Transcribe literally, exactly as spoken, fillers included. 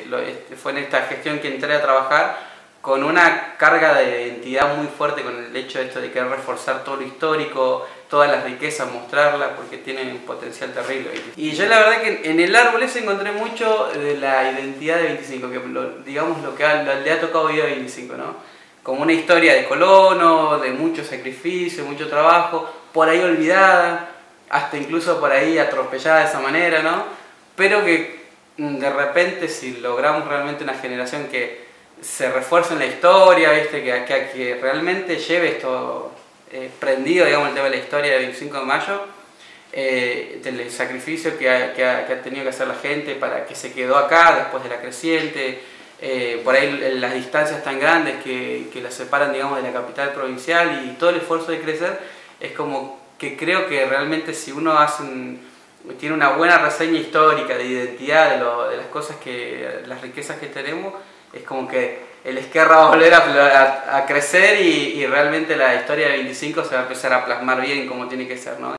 lo, este, fue en esta gestión que entré a trabajar, con una carga de identidad muy fuerte, con el hecho de esto de querer reforzar todo lo histórico, todas las riquezas, mostrarlas, porque tienen un potencial terrible. Y yo la verdad que en el árbol ese encontré mucho de la identidad de veinticinco, que lo, digamos lo que ha, lo, le ha tocado vivir a veinticinco, ¿no? Como una historia de colono, de mucho sacrificio, mucho trabajo, por ahí olvidada, hasta incluso por ahí atropellada de esa manera, ¿no? Pero que de repente, si logramos realmente una generación que se refuerce en la historia, ¿viste? Que, que, que realmente lleve esto eh, prendido, digamos, el tema de la historia del veinticinco de mayo, eh, del sacrificio que ha, que, ha, que ha tenido que hacer la gente para que se quedó acá después de la creciente, eh, por ahí las distancias tan grandes que, que la separan, digamos, de la capital provincial, y todo el esfuerzo de crecer, es como que creo que realmente si uno hace un, tiene una buena reseña histórica de identidad de, lo, de las cosas que, las riquezas que tenemos, es como que el Ezquerra va a volver a, a, a crecer y, y realmente la historia de veinticinco se va a empezar a plasmar bien como tiene que ser, ¿no?